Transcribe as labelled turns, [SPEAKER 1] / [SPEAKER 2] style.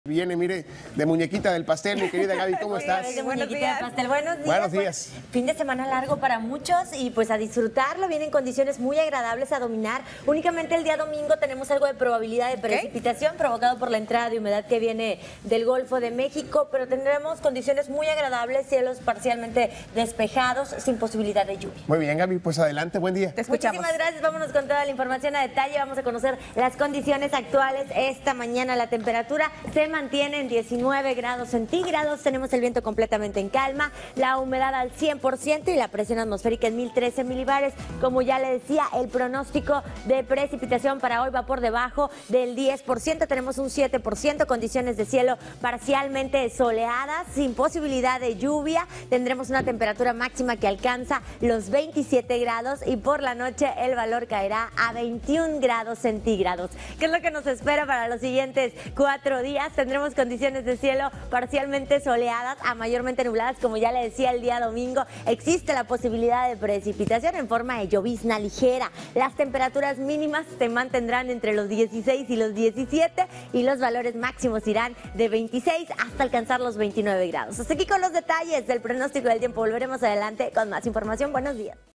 [SPEAKER 1] Viene, mire, de muñequita del pastel, mi querida Gaby, ¿cómo estás?
[SPEAKER 2] De muñequita del pastel. Buenos días.
[SPEAKER 1] Buenos días.
[SPEAKER 2] Fin de semana largo para muchos y pues a disfrutarlo. Vienen condiciones muy agradables a dominar. Únicamente el día domingo tenemos algo de probabilidad de precipitación provocado por la entrada de humedad que viene del Golfo de México, pero tendremos condiciones muy agradables, cielos parcialmente despejados, sin posibilidad de lluvia.
[SPEAKER 1] Muy bien, Gaby, pues adelante, buen día.
[SPEAKER 2] Te escuchamos. Muchísimas gracias. Vámonos con toda la información a detalle. Vamos a conocer las condiciones actuales. Esta mañana la temperatura se mantiene en 19 grados centígrados. Tenemos el viento completamente en calma, la humedad al 100% y la presión atmosférica en 1013 milibares. Como ya le decía, el pronóstico de precipitación para hoy va por debajo del 10%. Tenemos un 7%, condiciones de cielo parcialmente soleadas, sin posibilidad de lluvia. Tendremos una temperatura máxima que alcanza los 27 grados y por la noche el valor caerá a 21 grados centígrados. ¿Qué es lo que nos espera para los siguientes 4 días? Tendremos condiciones de cielo parcialmente soleadas a mayormente nubladas, como ya le decía el día domingo. Existe la posibilidad de precipitación en forma de llovizna ligera. Las temperaturas mínimas se mantendrán entre los 16 y los 17 y los valores máximos irán de 26 hasta alcanzar los 29 grados. Hasta aquí con los detalles del pronóstico del tiempo. Volveremos adelante con más información. Buenos días.